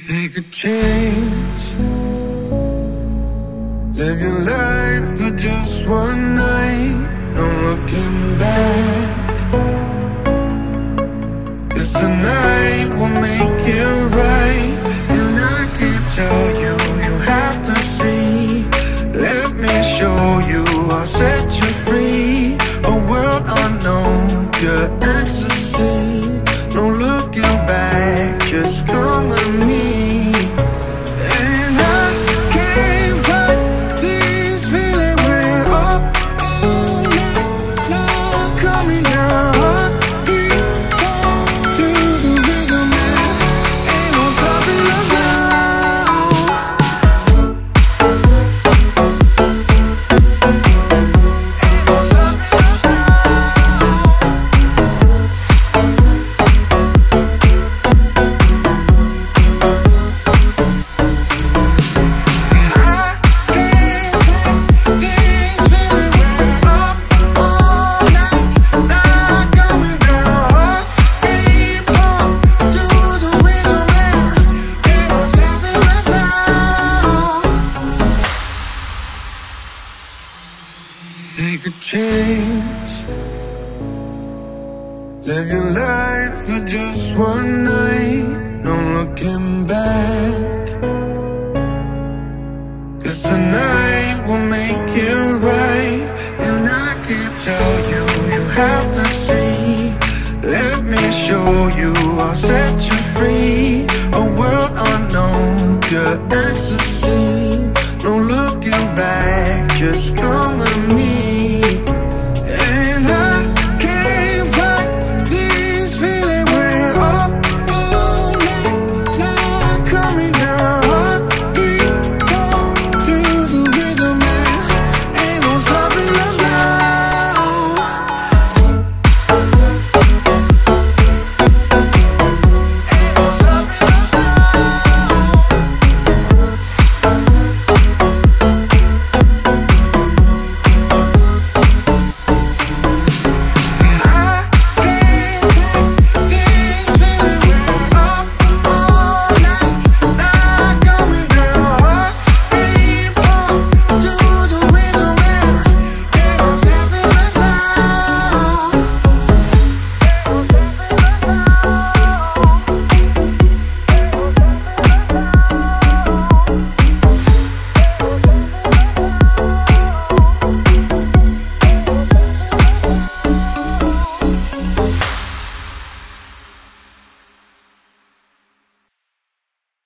Take a chance, live your life for just one night, no looking back. 'Cause tonight will make it right, and I can tell you, you have to see. Let me show you, I'll set you free. A world unknown, pure ecstasy. No looking back, just come with me. Take a chance, live your life for just one night, no looking back. 'Cause tonight will make it right, and I can tell you, you have to see. Let me show you, I'll set you free. A world unknown, pure